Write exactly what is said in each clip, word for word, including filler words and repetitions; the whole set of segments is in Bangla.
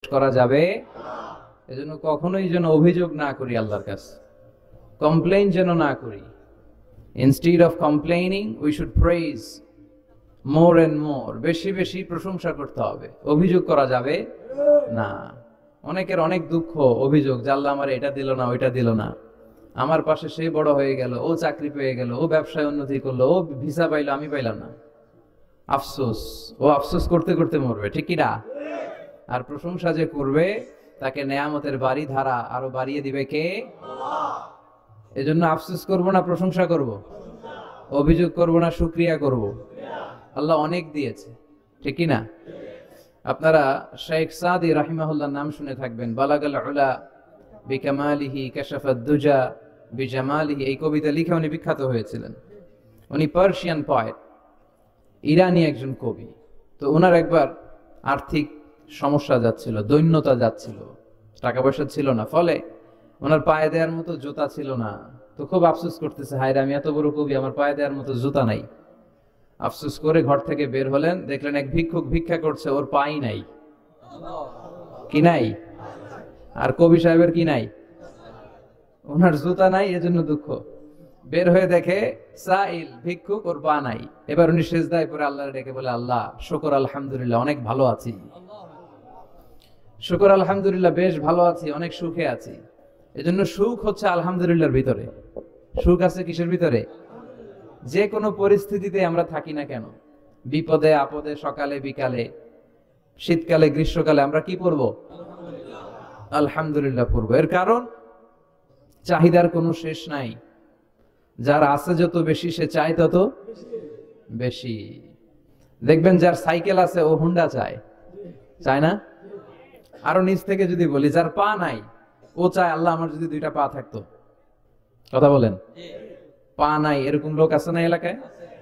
করা যাবে। এজন্য কখনোই যেন অভিযোগ না করি আল্লাহর কাছে, কমপ্লেইন যেন না করি। Instead of complaining we should praise more and more, বেশি বেশি প্রশংসা করতে হবে। অভিযোগ করা যাবে না। অনেকের অনেক দুঃখ, অভিযোগ যে আল্লাহ আমার এটা দিল না, ওইটা দিল না, আমার পাশে সে বড় হয়ে গেল, ও চাকরি পেয়ে গেল, ও ব্যবসায় উন্নতি করলো, ও ভিসা পাইলো, আমি পাইলাম না। আফসোস, ও আফসোস করতে করতে মরবে, ঠিক কি না? আর প্রশংসা যে করবে তাকে নেয়ামতের বাড়ি ধারা আরো বাড়িয়ে দিবে কে? এজন্য আফসোস করব না, প্রশংসা করব। অভিযোগ করব না, শুকরিয়া করব। আল্লাহ অনেক দিয়েছে, ঠিক কি না? আপনারা শেখ সাদি রাহিমাহুল্লাহর নাম শুনে থাকবেন। বালাগাল উলা বিকামালিহি কাশাফাদ দুজা বিজামালিহি, এই কবিতা লিখে উনি বিখ্যাত হয়েছিলেন। উনি পার্সিয়ান পয়েট, ইরানি একজন কবি। তো ওনার একবার আর্থিক সমস্যা যাচ্ছিল, দৈন্যতা যাচ্ছিল, টাকা পয়সা ছিল না, ফলে ওনার পায়ে দেওয়ার মতো জুতা ছিল না। তো খুব আফসোস করতেছে, হায় রে আমি এত বড় কবি, আমার পায়ে দেওয়ার মতো জুতা নাই। আফসোস করে ঘর থেকে বের হলেন, দেখলেন এক ভিক্ষুক ভিক্ষা করছে, ওর পাই নাই। কি নাই? আর কবি সাহেবের কি নাই? ওনার জুতা নাই, এজন্য দুঃখ। বের হয়ে দেখে সাইল ভিক্ষুক, ওর পা নাই। এবার উনি সেজদায় পড়ে আল্লাহর ডেকে বলে, আল্লাহ শুকর আলহামদুলিল্লাহ, অনেক ভালো আছি। শুকর আলহামদুলিল্লাহ, বেশ ভালো আছি, অনেক সুখে আছি। এজন্য সুখ হচ্ছে আলহামদুলিল্লাহর ভিতরে। সুখ আছে কিসের ভিতরে? যে কোনো পরিস্থিতিতে আমরা থাকি না কেন, বিপদে আপদে, সকালে বিকালে, শীতকালে গ্রীষ্মকালে, আমরা কি পড়ব? আলহামদুলিল্লাহ পড়ব। এর কারণ চাহিদার কোনো শেষ নাই। যার আছে যত বেশি, সে চায় তত বেশি। দেখবেন যার সাইকেল আছে ও হুন্ডা চায়, চায় না? আরো নিচ থেকে যদি বলি, যার পা নাই ও চায় আল্লাহ আমার যদি দুইটা পা থাকতো। কথা বলেন, পা নাই এরকম লোক আছে না এলাকায়?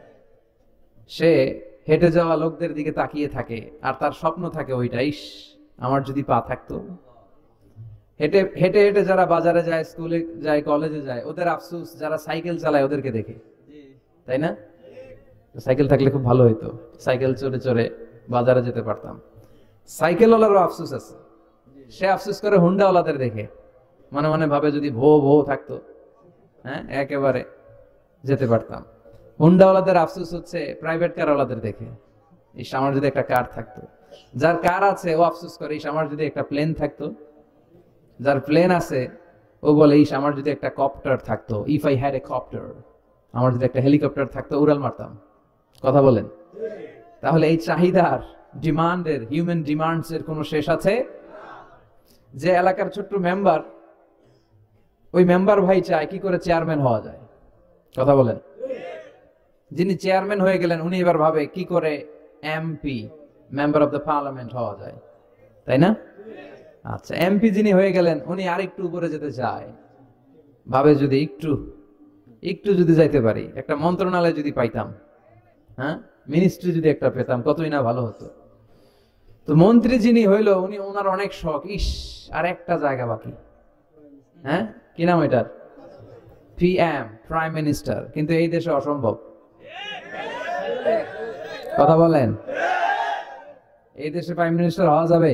সে হেঁটে যাওয়া লোকদের দিকে তাকিয়ে থাকে আর তার স্বপ্ন থাকে ওইটা, ইস আমার যদি পা থাকতো। হেঁটে হেঁটে হেঁটে যারা বাজারে যায়, স্কুলে যায়, কলেজে যায়, ওদের আফসোস যারা সাইকেল চালায় ওদেরকে দেখে, তাই না? সাইকেল থাকলে খুব ভালো হইতো, সাইকেল চড়ে চড়ে বাজারে যেতে পারতাম। সাইকেলওয়ালারও আফসোস আছে, সে আফসোস করে হুন্ডাওয়ালাদের দেখে, মনে মনে ভাবে যদি ভো ভো থাকতো, হ্যাঁ একেবারে যেতে পারতাম। হুন্ডাওয়ালাদের আফসোস হচ্ছে প্রাইভেট কারওয়ালাদের দেখে, ইস আমার যদি একটা কার থাকতো। যার কার আছে ও আফসোস করে, ইস আমার যদি একটা প্লেন থাকতো। যার প্লেন আছে ও বলে, ইস আমার যদি একটা কপ্টার থাকতো, if I had a copter, আমার যদি একটা হেলিকপ্টার থাকতো, উড়াল মারতাম। কথা বলেন। তাহলে এই চাহিদার, ডিমান্ডের, হিউম্যান ডিমান্ডস এর কোনো শেষ আছে? যে এলাকার ছোট্ট মেম্বার, ওই মেম্বার ভাই চায় কি করে চেয়ারম্যান হওয়া যায়। কথা বলেন। যিনি চেয়ারম্যান হয়ে গেলেন উনি এবার ভাবে কি করে MP, member of the parliament হওয়া যায়, তাই না? আচ্ছা, এমপি যিনি হয়ে গেলেন উনি আরেকটু উপরে যেতে চায়, ভাবে যদি একটু একটু যদি যাইতে পারি, একটা মন্ত্রণালয় যদি পাইতাম, হ্যাঁ মিনিস্ট্রি যদি একটা পেতাম, কতই না ভালো হতো। তো মন্ত্রী যিনি হইলো উনি, ওনার অনেক শখ, ইস আর একটা জায়গা বাকি, হ্যাঁ কি নাম এটার? PM, prime minister. কিন্তু এই দেশে অসম্ভব। কথা বলেন, এই দেশে প্রাইম মিনিস্টার হওয়া যাবে?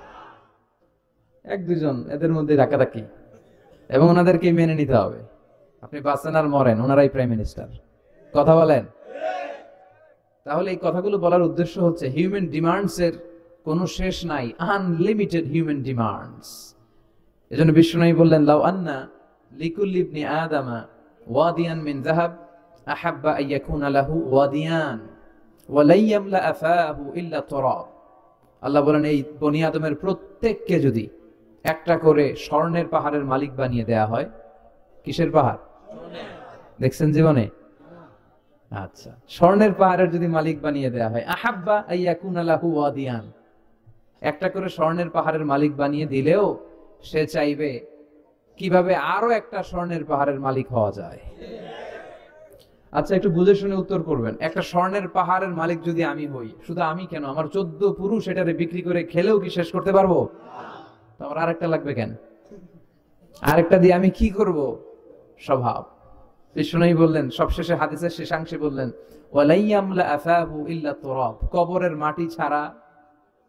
এক দুজন এদের মধ্যে ধাক্কাধাক্কি, এবং ওনাদেরকে মেনে নিতে হবে। আপনি বাঁচেন আর মরেন, ওনারাই প্রাইম মিনিস্টার। কথা বলেন। তাহলে এই কথাগুলো বলার উদ্দেশ্য হচ্ছে হিউম্যান ডিমান্ডস এর কোনো শেষ নাই, আনলিমিটেড হিউম্যান ডিমান্ডস। এজন্য বিশ্বনবী বললেন, লাউ আন্না লিকুল্লি ইবনি আদামা ওয়াদিয়ান মিন যাহাব আহাব্বা আন ইয়াকুনা লাহু ওয়াদিয়ান ওয়া লা ইয়ামলা আফাহু ইল্লা তুরাব। আল্লাহ বলেন, এই বনি আদমের প্রত্যেককে যদি একটা করে স্বর্ণের পাহাড়ের মালিক বানিয়ে দেয়া হয়। কিসের পাহাড় দেখছেন জীবনে? আচ্ছা, স্বর্ণের পাহাড়ের যদি মালিক বানিয়ে দেয়া হয়, আহাব্বা আন ইয়াকুনা লাহু ওয়াদিয়ান, একটা করে স্বর্ণের পাহাড়ের মালিক বানিয়ে দিলেও সে চাইবে কিভাবে আরো একটা স্বর্ণের পাহাড়ের মালিক হওয়া যায়। আচ্ছা, একটু বুঝে শুনে উত্তর করবেন। একটা স্বর্ণের পাহাড়ের মালিক যদি আমি হই, শুধু আমি কেন, আমার চোদ্দ পুরুষ এটারে বিক্রি করে খেলেও কি শেষ করতে পারবো? আমার আরেকটা লাগবে কেন? আরেকটা দিয়ে আমি কি করব? স্বভাব। বিষ্ণুই বললেন, সবশেষে হাদিসের শেষাংশে বললেন, ওয়ালাইয়ামলা আফাহু ইল্লা তুরাব, কবরের মাটি ছাড়া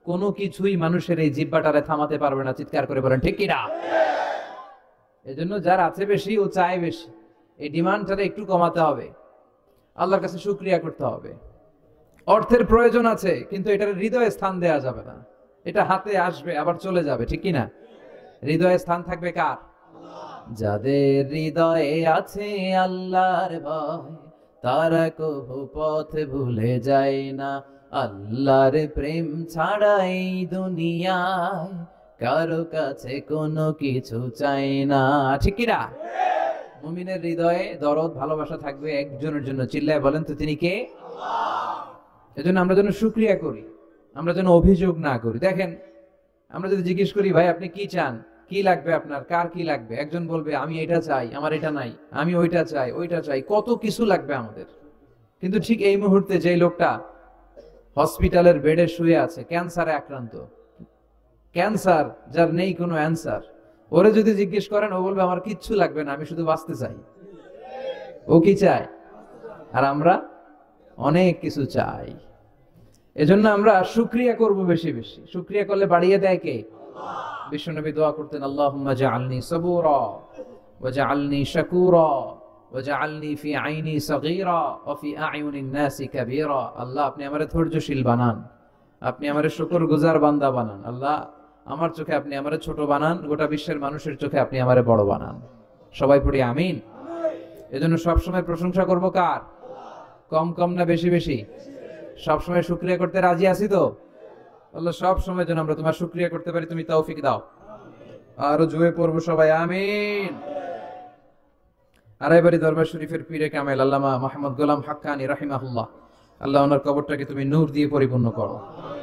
কোনো কিছুই মানুষের এই জিহ্বাটারে থামাতে পারবে না। চিৎকার করে বলেন ঠিক কিনা? এজন্য যার আছে বেশি ও চায় বেশি, এই ডিমান্ডটারে একটু কমাতে হবে, আল্লাহর কাছে শুকরিয়া করতে হবে। অর্থের প্রয়োজন আছে, কিন্তু এটার হৃদয়ে স্থান দেয়া যাবে না। এটা হাতে আসবে আবার চলে যাবে, ঠিক কিনা? হৃদয়ে স্থান থাকবে কার? যাদের হৃদয়ে আছে আল্লাহর ভয়, তারা কবু পথ ভুলে যায় না। আল্লাহর প্রেম ছাড়া এই দুনিয়ায় কারো কাছে কোনো কিছু চাই না, ঠিক কিনা? মুমিনের হৃদয়ে দরদ ভালোবাসা থাকবে একজনের জন্য। চিল্লায় বলেন তো তিনি কে? এজন্য আমরা যেন শুকরিয়া করি, আমরা যেন অভিযোগ না করি। দেখেন, আমরা যদি জিজ্ঞেস করি ভাই আপনি কি চান, কি লাগবে আপনার, কার কি লাগবে, একজন বলবে আমি এটা চাই, আমার এটা নাই, আমি ওইটা চাই, ওইটা চাই, কত কিছু লাগবে আমাদের। কিন্তু ঠিক এই মুহূর্তে যে লোকটা হসপিটালের বেডে শুয়ে আছে, ক্যান্সারে আক্রান্ত, ক্যান্সার যার নেই কোনো অ্যান্সার, ওরে যদি জিজ্ঞেস করেন ও বলবে আমার কিচ্ছু লাগবে না, আমি শুধু বাঁচতে চাই। ও কি চায়? আর আমরা অনেক কিছু চাই। এজন্য আমরা শুকরিয়া করব বেশি বেশি। শুকরিয়া করলে বাড়িয়ে দেয় কে? বিশ্বনবী দোয়া করতেন, আল্লাহুম্মা জাআলনি সাবুরা ওয়া জাআলনি শাকুরা ওয়া জাআলনি ফি আইনি সাগীরা ওয়া ফি আ'য়ুনিন নাসি কাবীরা। আল্লাহ আপনি আমারে ধৈর্যশীল বানান, আপনি আমারে শুকরগুজার বান্দা বানান। আল্লাহ আমার চোখে আপনি আমারে ছোট বানান, গোটা বিশ্বের মানুষের চোখে আপনি আমারে বড় বানান। সবাই পড়ি আমিন। এজন্য সব সময় প্রশংসা করব কার? কম কম না বেশি বেশি? সব সময় শুকরিয়া করতে রাজি আছি তো? আল্লাহ সব সময় যেন আমরা তোমার শুকরিয়া করতে পারি, তুমি তৌফিক দাও। আরো জোরে পড়বো সবাই আমিন। আড়াইবাড়ি দরবার শরীফের পীরে কামেল আল্লামা মুহাম্মদ গোলাম হাক্কানি রাহিমাহুল্লাহ, আল্লাহ ওনার কবরটাকে তুমি নূর দিয়ে পরিপূর্ণ করো।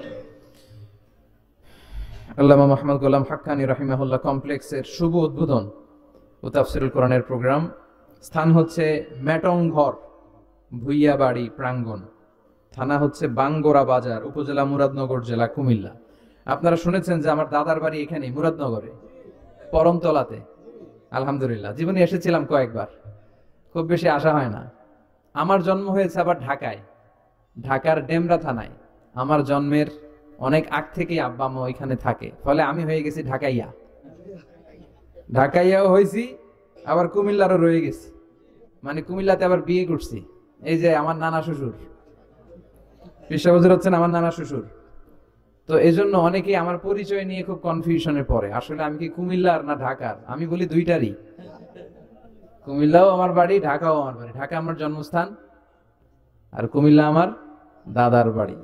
আল্লামা মুহাম্মদ গোলাম হাক্কানি রাহিমাহুল্লাহ কমপ্লেক্সের শুভ উদ্বোধন ও তাফসিরুল কোরআনের প্রোগ্রাম। স্থান হচ্ছে মেটংঘর ভুইয়াবাড়ি প্রাঙ্গণ, থানা হচ্ছে বাঙ্গোরা বাজার, উপজেলা মুরাদনগর, জেলা কুমিল্লা। আপনারা শুনেছেন যে আমার দাদার বাড়ি এখানে মুরাদনগরে পরমতলাতে। আলহামদুলিল্লাহ, জীবনে এসেছিলাম কয়েকবার, খুব বেশি আসা হয় না। আমার জন্ম হয়েছে আবার ঢাকায়, ঢাকার ডেমরা থানায়। আমার জন্মের অনেক আগ থেকেই আব্বা আম্মা ওইখানে থাকে, ফলে আমি হয়ে গেছি ঢাকাইয়া। ঢাকাইয়াও হয়েছি, আবার কুমিল্লারও রয়ে গেছি, মানে কুমিল্লাতে আবার বিয়ে করছি। এই যে আমার নানা শ্বশুর, বিশ্বাবুজুর হচ্ছেন আমার নানা শ্বশুর। তো এই জন্য অনেকেই আমার পরিচয় নিয়ে খুব কনফিউশনে পড়ে, আসলে আমি কি কুমিল্লার না ঢাকার। আমি বলি দুইটারই, কুমিল্লাও আমার বাড়ি, ঢাকাও আমার বাড়ি। ঢাকা আমার জন্মস্থান, আর কুমিল্লা আমার দাদার বাড়ি।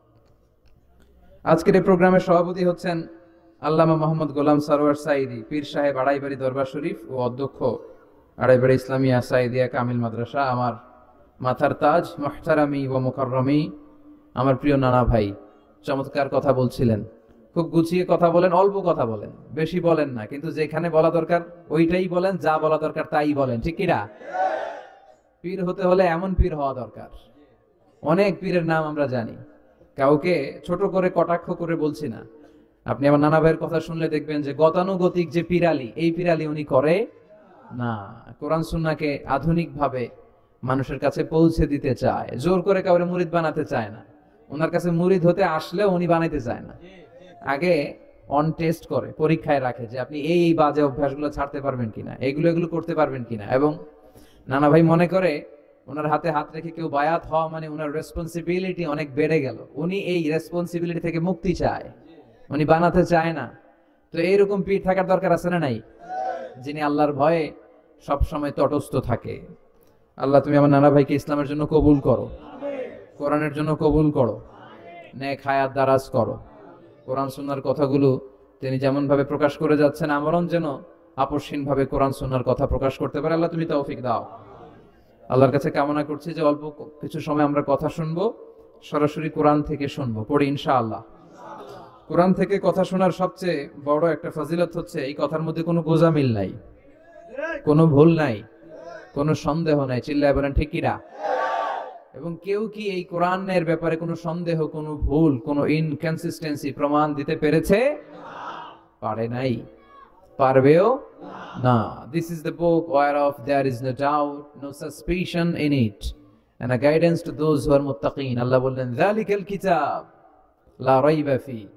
আজকের এই প্রোগ্রামের সভাপতি হচ্ছেন আল্লামা মোহাম্মদ গোলাম সরওয়ার সাইদি, পীর সাহেব, আড়াইবাড়ি দরবার শরীফ ও অধ্যক্ষ আড়াইবাড়ি ইসলামিয়া সাইদিয়া কামিল মাদ্রাসা। আমার মাথার তাজ, মুহতারামি ও মুকাররমি, আমার প্রিয় নানা ভাই চমৎকার কথা বলছিলেন, খুব গুছিয়ে কথা বলেন, অল্প কথা বলেন, বেশি বলেন না, কিন্তু যেখানে বলা দরকার ওইটাই বলেন, যা বলা দরকার তাই বলেন, ঠিক কিনা? পীর হতে হলে এমন পীর হওয়া দরকার। অনেক পীরের নাম আমরা জানি, কাউকে ছোট করে কটাক্ষ করে বলছি না। আপনি আমার নানা ভাইয়ের কথা শুনলে দেখবেন যে গতানুগতিক যে পিরালি, এই পিরালি উনি করে না। কোরআন সুন্নাহকে আধুনিক ভাবে মানুষের কাছে পৌঁছে দিতে চায়, জোর করে কাউরে মুরিদ বানাতে চায় না। ওনার কাছে মুরিদ হতে আসলেও উনি বানাইতে চায় না, আগে অন টেস্ট করে, পরীক্ষায় রাখে যে আপনি এই এই বাজে অভ্যাসগুলো ছাড়তে পারবেন কিনা, এগুলো এগুলো করতে পারবেন কিনা। এবং নানা ভাই মনে করে ওনার হাতে হাত রেখে কেউ বায়াত হওয়া মানে ওনার রেসপন্সিবিলিটি অনেক বেড়ে গেল। উনি এই রেসপন্সিবিলিটি থেকে মুক্তি চায়, উনি বানাতে চায় না। তো এইরকম পীর থাকার দরকার আছে না নাই, যিনি আল্লাহর ভয়ে সব সময় তটস্থ থাকে। আল্লাহ তুমি আমার নানা ভাইকে ইসলামের জন্য কবুল করো, কোরআনের জন্য কবুল করো, নেক হায়াত দারাজ করো। কোরআন সুন্নাহর কথাগুলো তিনি যেমন ভাবে প্রকাশ করে যাচ্ছেন, আমরণ যেন আপসহীন ভাবে কোরআন সুন্নাহর কথা প্রকাশ করতে পারে। আল্লাহ তুমি তৌফিক দাও। আল্লাহর কাছে কামনা করছি যে অল্প কিছু সময় আমরা কথা শুনবো, সরাসরি কোরআন থেকে শুনবো, পড়ি ইনশাআল্লাহ। কোরআন থেকে কথা শোনার সবচেয়ে বড় একটা ফজিলত হচ্ছে এই কথার মধ্যে কোনো গোজামিল নাই, কোনো ভুল নাই, কোনো সন্দেহ নাই। চিল্লায় বলেন ঠিক কিনা? এবং কেউ কি এই কোরআনের ব্যাপারে কোনো সন্দেহ, কোনো ভুল, কোনো ইনকনসিস্টেন্সি প্রমাণ দিতে পেরেছে? পারে নাই, পারবেও না। This is the book whereof there is no doubt, no suspicion in it, and a guidance to those who are muttaqin. আল্লাহ বললেন যালিকাল কিতাব লা রাইবা ফি,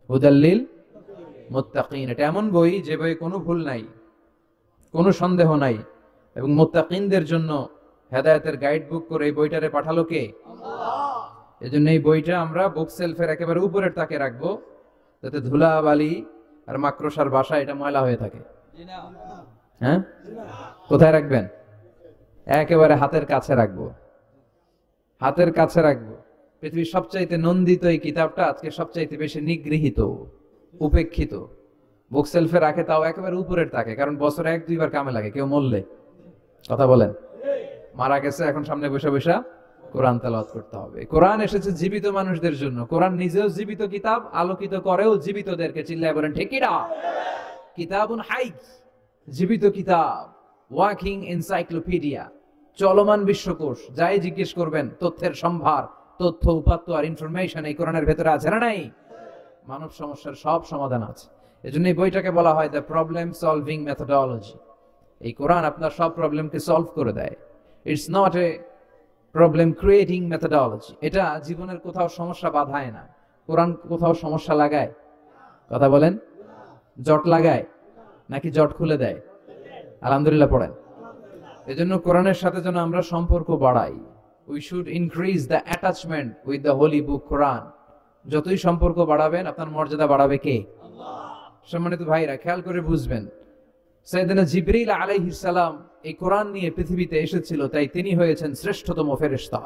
হুদাল্লিল মুত্তাকিন। এটা এমন বই যে বইয়ে কোনো ভুল নাই, কোনো সন্দেহ নাই, এবং মুত্তাকিনদের জন্য হেদায়েতের গাইড বুক করে এই বইটারে পাঠালো কে? আল্লাহ। এজন্য এই বইটা আমরা বুক সেলফের একেবারে উপরের তাকে রাখবো, যাতে ধুলা বালি আর মাকড়সার বাসা এটা ময়লা হয়ে থাকে। হ্যাঁ, কোথায় রাখবেন? একেবারে হাতের কাছে রাখবো, হাতের কাছে রাখবো। পৃথিবীর সবচাইতে নন্দিত এই কিতাবটা আজকে সবচাইতে বেশি নিগৃহীত, উপেক্ষিত। বুক সেলফে রাখে, তাও একেবারে উপরের তাকে, কারণ বছরে এক দুইবার কামে লাগে। কেউ মরলে, কথা বলেন, মারা গেছে, এখন সামনে বসে বসে কোরআন তেলাওয়াত করতে হবে। কোরআন এসেছে জীবিত মানুষদের জন্য। কোরআন নিজেও জীবিত কিতাব, আলোকিত করেও জীবিতদেরকে। চিল্লায় বলেন ঠিক কি না? কিতাবুন হাই, জীবিত কিতাব, ওয়াকিং এনসাইক্লোপিডিয়া, চলমান বিশ্বকোষ। যাই জিজ্ঞেস করবেন, তথ্যের সম্ভার, তথ্য উপাত্ত আর ইনফরমেশন এই কোরআনের ভেতরে আছে না নাই? মানব সমস্যার সব সমাধান আছে। এজন্য এই বইটাকে বলা হয় দ্য প্রবলেম সলভিং মেথোডোলজি। এই কোরআন আপনার সব প্রবলেমকে সলভ করে দেয়। It's not a problem creating methodology. এটা জীবনের কোথাও সমস্যা বাধায় না। কোরআন কোথাও সমস্যা লাগায়? কথা বলেন, জট লাগায় নাকি জট খুলে দেয়? আলহামদুলিল্লাহ পড়েন। এজন্য কোরআনের সাথে যেন আমরা সম্পর্ক বাড়াই। We should increase the attachment with the holy book Quran. যতই সম্পর্ক বাড়াবেন, আপনার মর্যাদা বাড়াবে কে? আল্লাহ। সম্মানিত ভাইরা, খেয়াল করে বুঝবেন, সাইয়েদনা জিবরিল আলাইহিস সালাম এই কোরআন নিয়ে পৃথিবীতে এসেছিল, তাই তিনি হয়েছেন শ্রেষ্ঠতম ফেরেশতা।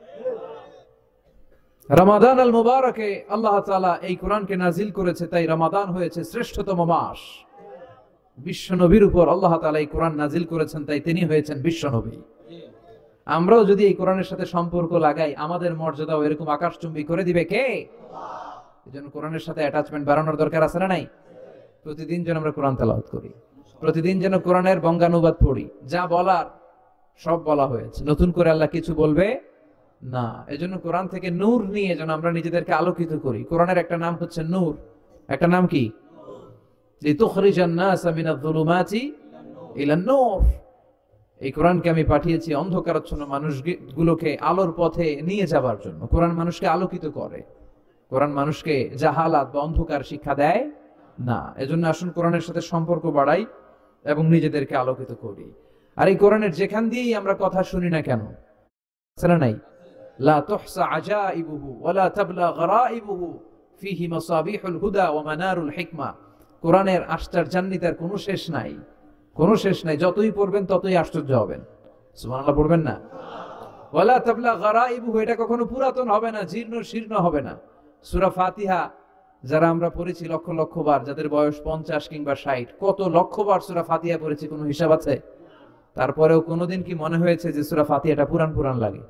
রমাদান আল মুবারকে আল্লাহ তাআলা এই কোরআনকে নাজিল করেছে, তাই রমাদান হয়েছে শ্রেষ্ঠতম মাস। বিশ্ব নবীর উপর আল্লাহ তাআলা এই কোরআন নাজিল করেছেন, তাই তিনি হয়েছেন বিশ্ব নবী। আমরাও যদি এই কোরআনের সাথে সম্পর্ক লাগাই, আমাদের মর্যাদাও এরকম আকাশচুম্বী করে দিবে কে? আল্লাহ। এজন্য কোরআনের সাথে অ্যাটাচমেন্ট বাড়ানোর দরকার আছে না নাই? প্রতিদিন যেন আমরা কোরআন তেলাওয়াত করি, প্রতিদিন যেন কোরআনের বঙ্গানুবাদ পড়ি। যা বলার সব বলা হয়েছে, নতুন করে আল্লাহ কিছু বলবে না। এজন্য কোরআন থেকে নূর নিয়ে যেন আমরা নিজেদেরকে আলোকিত করি। কোরআনের একটা নাম হচ্ছে নূর, একটা নাম কি? লিতুখরিজান নাস মিনাজ যুলুমাতি ইলান নূর। এই কোরআনকে আমি পাঠিয়েছি অন্ধকারাচ্ছন্ন মানুষগুলোকে আলোর পথে নিয়ে যাবার জন্য। কোরআন মানুষকে আলোকিত করে, কোরআন মানুষকে জাহালাত বা অন্ধকার শিক্ষা দেয় না। এজন্য আসুন কোরআনের সাথে সম্পর্ক বাড়াই এবং নিজেদেরকে আলোকিত করি। আর এই কোরআনের যেখান দিয়েই আমরা কথা শুনি না কেন, আছে নাই? লা তুহসা আজাইবুহু ওয়ালা তাবলা গরাইবুহু ফিহি মাসাবিহুল হুদা ওয়া মানারুল হিকমা। কোরআনের আশ্চর্যান্বিতার কোনো শেষ নাই, কোনো শেষ নাই। যতই পড়বেন ততই আশ্চর্য হবেন। সুবহানাল্লাহ পড়বেন না? ওয়ালা তাবলা গরাইবুহু, এটা কখনো পুরাতন হবে না, জীর্ণ শীর্ণ হবে না। সূরা ফাতিহা যারা আমরা পড়েছি লক্ষ লক্ষ বার, যাদের বয়স পঞ্চাশ কিংবা ষাট, কত লক্ষ বার সূরা ফাতিহা পড়েছি, কোনো হিসাব আছে? তারপরেও কোনোদিন কি মনে হয়েছে যে সূরা ফাতিহাটা পুরান পুরান লাগে?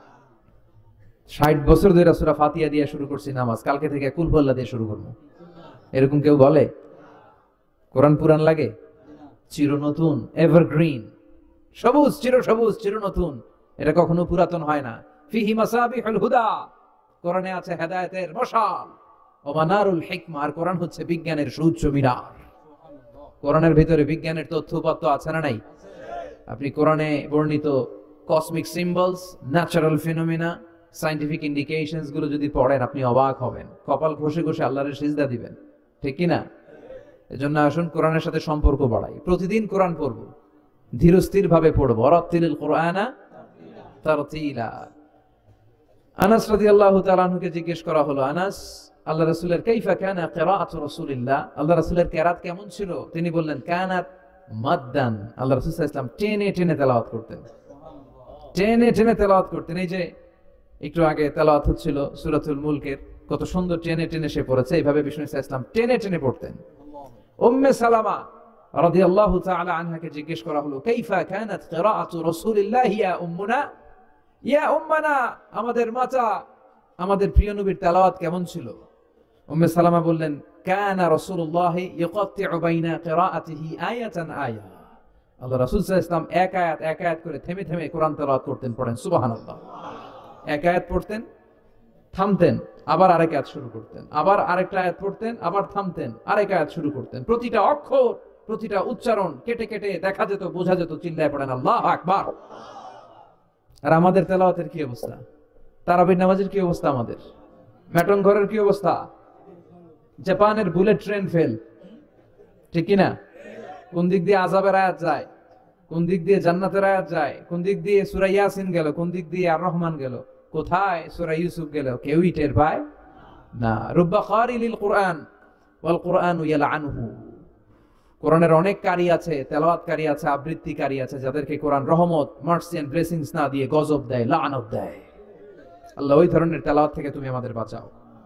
ষাট বছর ধরে সূরা ফাতিহা দিয়ে শুরু করছি নামাজ, কালকে থেকে কুল হুয়াল্লাহ দিয়ে শুরু করবো, এরকম কেউ বলে? কোরআন পুরান লাগে? চির নতুন, এভারগ্রিন, সবুজ, চির সবুজ, চির নতুন। এটা কখনো পুরাতন হয় না। ফিহি মাসাবিহুল হুদা, কোরআনে আছে হেদায়েতের মশাল। ও মানারুল হিকমা, আর কোরআন হচ্ছে বিজ্ঞানের সুউচ্চ মিনার। কোরআনের ভিতরে বিজ্ঞানের তথ্য উপাত্ত আছে না নাই? আপনি কোরআনে বর্ণিত cosmic symbols, natural phenomena, scientific indications গুলো যদি পড়েন, আপনি অবাক হবেন, কপাল ঘষে ঘষে আল্লাহর সিজদা দিবেন, ঠিক কি না? এজন্য আসুন কোরআনের সাথে সম্পর্ক বাড়াই। প্রতিদিন কোরআন পড়ব, ধীরস্থির ভাবে পড়ব। ওয়ারাত্তিলিল কুরআনা তারতিলা। আনাস রাদিয়াল্লাহু তাআলা আনহুকে জিজ্ঞেস করা হলো, আনাস, আল্লাহ রাসূলের কাইফা কানা কিরাআতু রাসূলিল্লাহ, আল্লাহ রাসূলের কিরাত কেমন ছিল? তিনি বললেন, কানাত মাদ্দান। আল্লাহ রাসূল সাল্লাল্লাহু আলাইহি ওয়াসাল্লাম টেনে টেনে তেলাওয়াত করতেন, টেনে টেনে তেলাওয়াত করতেন। এই যে একটু আগে তেলাওয়াত হচ্ছিল সূরাতুল মুলকের, কত সুন্দর টেনে টেনে সে পড়েছে। এইভাবে বিষ্ণু সাল্লাল্লাহু আলাইহি ওয়াসাল্লাম টেনে টেনে পড়তেন। উম্মে সালামা রাদিয়াল্লাহু তাআলা আনহাকে জিজ্ঞেস করা হলো, কাইফা কানাত কিরাআতু রাসূলিল্লাহ ইয়া উম্মুনা, ইয়া উম্মানা, আমাদের মাতা, আমাদের প্রিয় নবীর তেলাওয়াত কেমন ছিল? উম্মে সালামা বললেন, কানা রাসূলুল্লাহ ইয়াকাত্তিউ বাইনা কিরাআতিহি আয়াতান আয়া। আল্লাহ রাসূল সাল্লাল্লাহু আলাইহি ওয়াসাল্লাম এক আয়াত এক আয়াত করে থেমে থেমে কোরআন তেলাওয়াত করতেন। পড়েন সুবহানাল্লাহ। এক আয়াত পড়তেন, থামতেন, আবার আরেক আয়াত শুরু করতেন, আবার আরেকটা আয়াত পড়তেন, আবার থামতেন, আরেক আয়াত শুরু করতেন। প্রতিটা অক্ষর, প্রতিটা উচ্চারণ কেটে কেটে দেখা যেত, বোঝা যেত। চিল্লায় পড়েন আল্লাহু আকবার। আর আমাদের তেলাওয়াতের কি অবস্থা? তারাবির নামাজের কি অবস্থা? আমাদের মেটন ঘরের কি অবস্থা? জাপানের বুলেট ট্রেন ফেল, ঠিক কিনা? কোন দিক দিয়ে আযাবের আয়াত যায়, কোন দিক দিয়ে জান্নাতের আয়াত যায়, কোন দিক দিয়ে সূরা ইয়াসিন গেল, কোন দিক দিয়ে আর রহমান গেল, কোথায় সূরা ইউসুফ গেল, কেউই টের পায় না। রুব্বা কারিলিল কুরআন ওয়াল কুরআনু ইয়ালআনহু। কোরআনের অনেক কারি আছে, তেলাওয়াতকারী আছে, আবৃত্তিকারী আছে, যাদেরকে কোরআন রহমত, মার্সি এন্ড ব্লেসিংস না দিয়ে গজব দেয়, লাআনত দেয়। আল্লাহ ওই ধরনের তেলাওয়াত থেকে তুমি আমাদের বাঁচাও।